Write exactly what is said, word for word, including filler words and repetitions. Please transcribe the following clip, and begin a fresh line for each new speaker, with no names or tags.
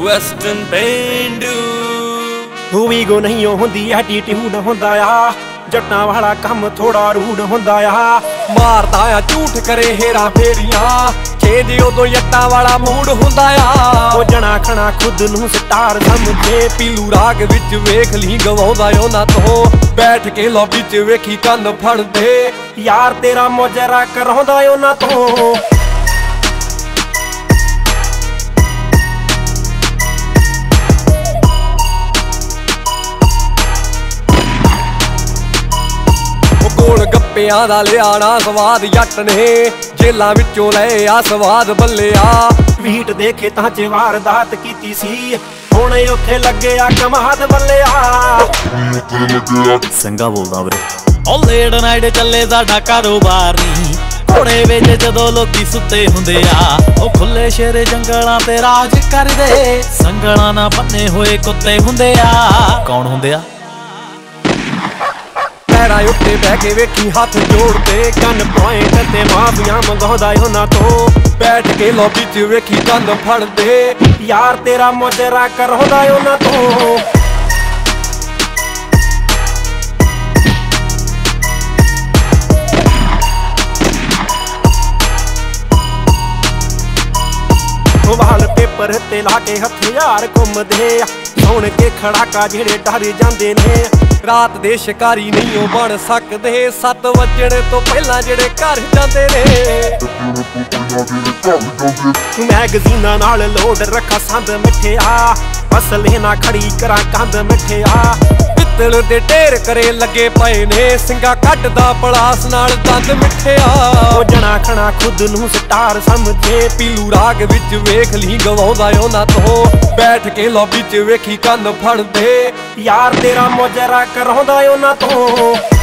western ਪੇਂਡੂ
ਤੂੰ ਵੀ ਗੋ ਨਹੀਂ ਹੁੰਦੀ ਐਟੀਟਿਊਡ ਹੁੰਦਾ ਆ ਜੱਟਾਂ ਵਾਲਾ ਕੰਮ ਥੋੜਾ ਰੂਡ ਹੁੰਦਾ ਆ
ਮਾਰਦਾ ਆ ਝੂਠ ਕਰੇ ਹੇਰਾ ਫੇਰੀਆਂ ਖੇਦੇ ਉਦੋਂ ਜੱਟਾਂ ਵਾਲਾ ਮੂਡ ਹੁੰਦਾ ਆ
ਉਹ ਜਣਾ ਖਣਾ ਖੁਦ ਨੂੰ ਸਟਾਰ ਸਮਝੇ
ਪੀਲੂ ਰਾਗ ਵਿੱਚ ਵੇਖ ਲਈ ਗਵਾਉਂਦਾ ਉਹਨਾਂ ਤੋਂ ਬੈਠ ਕੇ ਲੌਬੀ 'ਚ ਵੇਖੀ ਕੰਨ ਫੜਦੇ
ਯਾਰ ਤੇਰਾ ਮੁਜਰਾ ਕਰਾਉਂਦਾ ਉਹਨਾਂ ਤੋਂ
ਗੋਲ ਗੱਪਿਆਂ ਦਾ ਲਿਆਣਾ ਸਵਾਦ ਜੱਟ ਨੇ ਜੇਲਾਂ ਵਿੱਚੋਂ ਲੈ ਆ ਸਵਾਦ ਬੱਲਿਆ
ਵੀਟ ਦੇ ਖੇਤਾਂ 'ਚ ਵਾਰਦਾਤ ਕੀਤੀ ਸੀ ਹੁਣ ਉੱਥੇ ਲੱਗਿਆ ਕਮਾਦ ਬੱਲਿਆ
ਸੰਗਾ ਬੋਲਦਾ ਵੀਰੇ ਉਹ ਲੇਟ ਨਾਈਟ ਚੱਲੇ ਸਾਡਾ ਕਾਰੋਬਾਰ ਨਹੀਂ ਘੋੜੇ ਵਿੱਚ ਜਦੋਂ ਲੋਕੀ ਸੁੱਤੇ ਹੁੰਦੇ ਆ ਉਹ ਖੁੱਲੇ ਸ਼ੇਰੇ ਜੰਗਲਾਂ ਤੇ ਰਾਜ ਕਰਦੇ ਸੰਗਲਾਂ ਨਾ ਬੰਨੇ ਹੋਏ ਕੁੱਤੇ ਹੁੰਦੇ ਆ ਕੌਣ ਹੁੰਦੇ ਆ
ਪੈਰਾਂ ਉੱਤੇ ਬਹਿ ਕੇ ਵੇਖੀ ਹੱਥ ਜੋੜਦੇ
ਗਨ ਪੁਆਇੰਟ ਤੇ ਮਾਫੀਆਂ ਮੰਗਾਉਂਦਾ ਉਹਨਾਂ ਤੋਂ
ਬੈਠ ਕੇ ਲੌਬੀ 'ਚ ਵੇਖੀ ਕੰਨ ਫੜਦੇ
ਯਾਰ ਤੇਰਾ ਮੁਜਰਾ ਕਰਾਉਂਦਾ ਉਹਨਾਂ ਤੋਂ ਵਾਲ ਪੇਪਰ ਤੇ ਲਾ ਕੇ ਹਥਿਆਰ ਘੁੰਮਦੇ ਸੁਣ ਕੇ ਖੜਾਕਾ ਜਿਹੜੇ ਡਰ ਜਾਂਦੇ ਨੇ
ਰਾਤ ਦੇ ਸ਼ਿਕਾਰੀ ਨਹੀਂ ਉਹ ਬਣ ਸਕਦੇ ਸੱਤ ਵਜਣ ਤੋਂ ਪਹਿਲਾਂ ਜਿਹੜੇ ਘਰ ਜਾਂਦੇ ਨੇ
ਮੈਗਜ਼ੀਨਾਂ ਨਾਲ ਲੋਡ ਰੱਖਾ ਸੰਦ ਮਿੱਠਿਆ ਅਸਲੇ ਨਾ ਖੜੀ ਕਰਾਂ ਕੰਧ ਮਿੱਠਿਆ
ਪਿੱਤਲ ਦੇ ਢੇਰ ਕਰੇ ਲੱਗੇ ਪਏ ਨੇ ਸਿੰਘਾ ਕੱਢਦਾ ਪਲਾਸ ਨਾਲ ਦੰਦ ਮਿੱਠਿਆ
ਉਹ ਜਣਾ ਖਣਾ ਖੁਦ ਨੂੰ ਸਟਾਰ ਸਮਝੇ
ਪੀਲੂ ਰਾਗ ਵਿੱਚ ਵੇਖ ਲਈ ਗਵਾਉਂਦਾ ਉਹਨਾਂ ਤੋਂ ਬੈਠ ਕੇ ਲੌਬੀ 'ਚ ਵੇਖੀ ਕੰਨ ਫੜਦੇ
ਯਾਰ ਤੇਰਾ ਮੁਜਰਾ ਕਰਾਉਂਦਾ ਉਹਨਾਂ ਤੋਂ